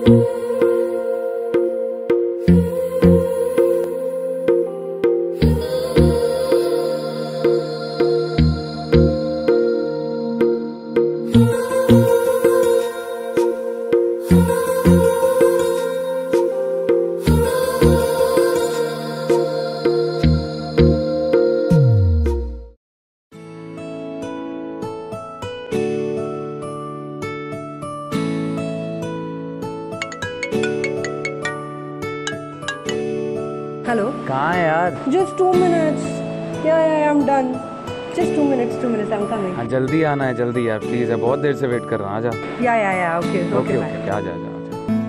Hello, कहाँ है यार? Just 2 minutes. Yeah, I'm done. Just 2 minutes, I'm coming. हाँ जल्दी आना है, जल्दी यार प्लीज, है बहुत देर से वेट कर रहा हूँ। आजा। Yeah, okay, bye. आजा आजा आजा।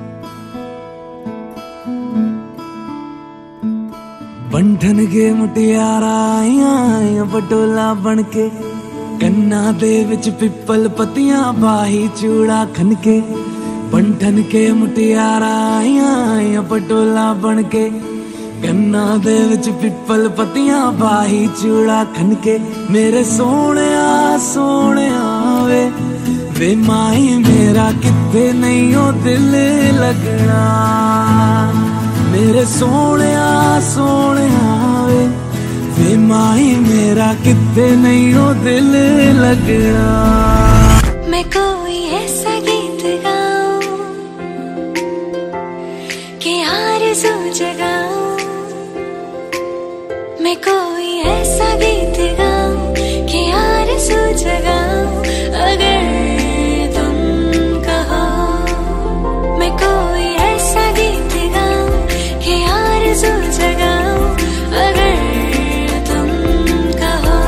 बंधन के मुटियारा आया पटोला बनके, कन्ना दे विच पिपल पतियां बाही चूड़ा खनके। बंधन के मुटियारा आया पटोला बनके, कन्ना दे विच पिपल पतियां बाही चूड़ा खनके। मेरे सोहणिया सोहणिया वे माही मेरा किथे नहीं ओ दिल लगना। मेरे सोहणिया सोहणिया वे माही मेरा किथे नहीं ओ दिल लगना। मैं कोई ऐसा गीत गाऊं कि आरज़ू जगाऊं। मैं कोई ऐसा गीत गाऊं कि आरज़ू जगाऊं। अगर तुम कहो मैं कोई ऐसा गीत गाऊं कि आरज़ू जगाऊं। अगर तुम कहो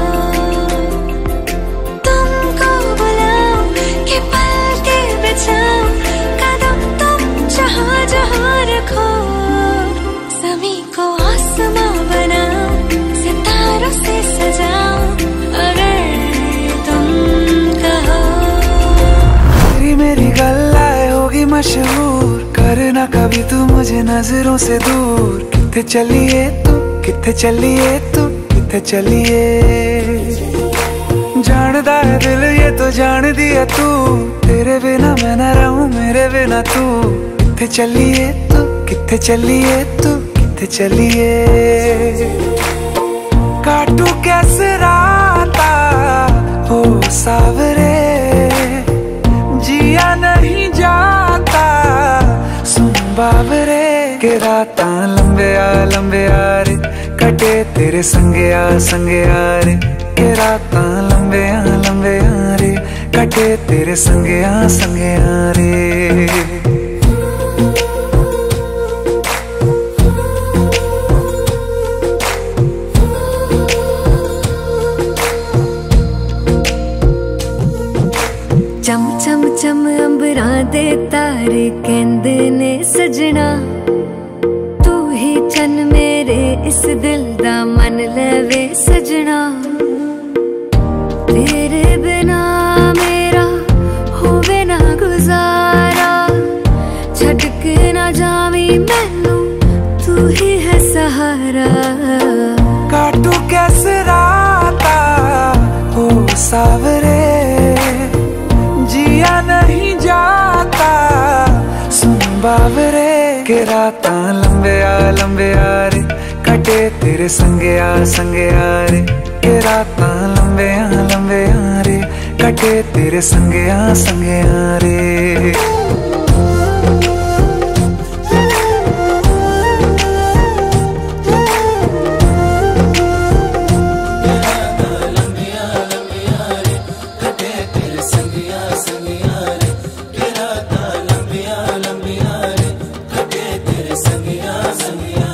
तुमको बुलाऊं कि पलके बिछाऊं। कदम तुम जहाँ जहाँ रखो, ज़मीं को आसमां बनाऊं, सितारों से सजाऊं। अगर तुम कहो मेरी गल्लाए होगी मशहूर, करना कभी तू मुझे नजरों से दूर। किथे चलिए तू, किथे चलिए तू, किथे चलिए। जानदा है दिल ये तो जान दिया तू, तेरे बिना मैं न रहूं मेरे बिना तू। किथे चलिए तू, किथे चलिए तू, किथे चलिए। काटू कैसे राता हो सावरे, जिया नहीं जाता सुन बाबरे। के राता लंबे आ रे, कटे तेरे संगे आ रे। के राता लंबे आ रे, कटे तेरे संगे आ रे। चम चम चम अंबरां दे तारे कहंदे ने सजना। तू ही चन मेरे इस दिल दा मन लवे सजना। तेरे बिना मेरा होवे ना गुजारा, छड़ के ना जावी मैनू तू ही है सहारा। काटू कैसे राता हो सावरे, जिया नहीं जाता सुन बाबरे। के राता लंबे आ रे, कटे तेरे संगे आ रे। के राता लंबे आ रे, कटे तेरे संगे आ रे। संगिया